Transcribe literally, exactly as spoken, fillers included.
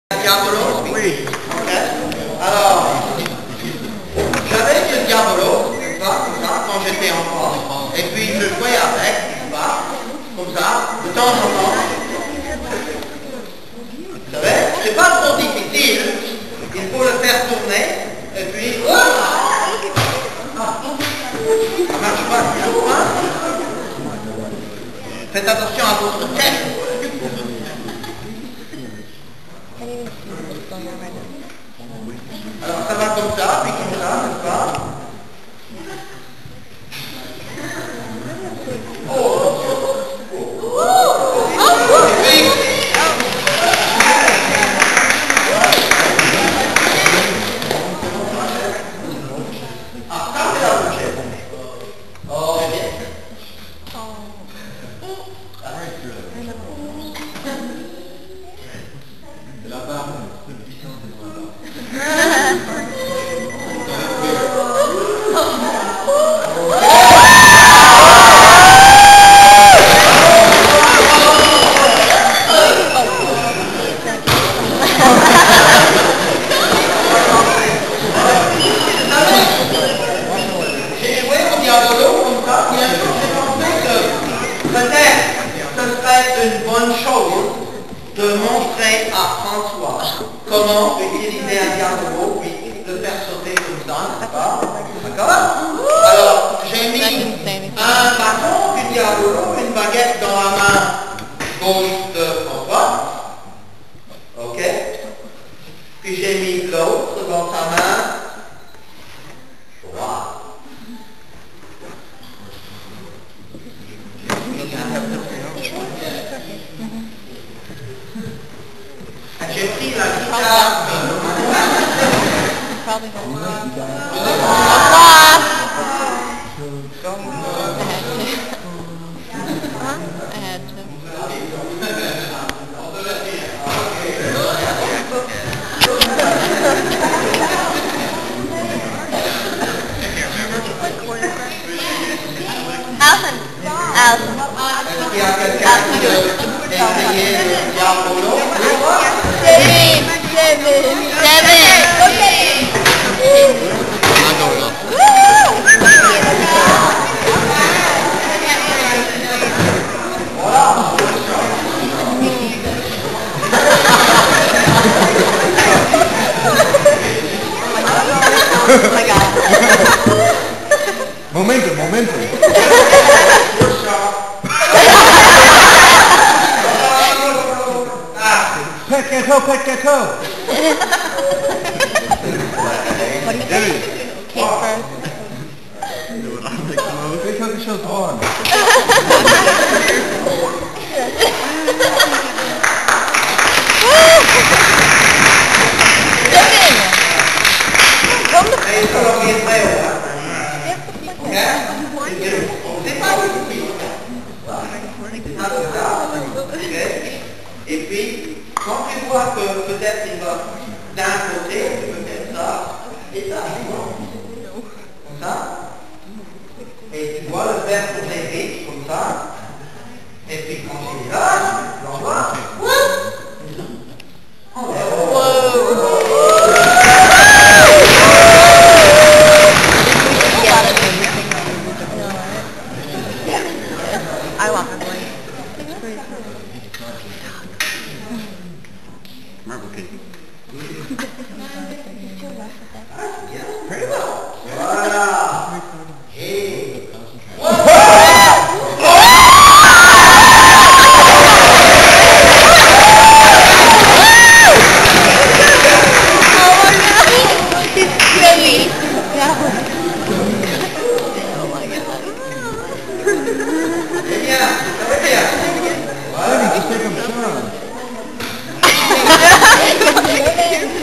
Diabolo, oui. Okay. Alors, j'avais ce diabolo, n'est-ce pas, comme ça, quand j'étais enfant, et puis je jouais avec, n'est-ce pas, comme ça, de temps en temps. Vous savez, c'est pas trop difficile, il faut le faire tourner, et puis, ça marche pas toujours, hein. Faites attention à votre tête. Alors ça va comme ça, puis comme ça, n'est-ce pas? Oh! Ah, ça c'est la prochaine. Oh, bien. C'est la barre. Une bonne chose de montrer à François comment utiliser un diabolo puis le faire sauter comme ça, n'est-ce pas? D'accord? Alors, j'ai mis un bâton du diabolo, une baguette dans la main gauche de François. Ok? Puis j'ai mis l'autre dans sa main droite. J'ai pris la guitare. Probably I had to. Alison. Alison. Est-ce qu'il y a quelqu'un qui veut essayer le diabolo? Devin. Devin. Devin. Okay. Oh my God. Momentum, momentum. Pet gâteau, pet gâteau. What do you think? Cake first. They took the show's on. Devin. Come to Et il faut leur dire vrai, hein? Ok? C'est pas difficile. C'est pas comme ça. Ok? Et puis, quand tu vois que peut-être il va d'un côté, peut-être ça, et ça, tu vois. Comme ça. Et tu vois le faire tourner vite, comme ça. Et puis quand il est là, tu l'envoies. I walk away. Marble cake. Very well. Voilà. Hey. Just take them, Sean.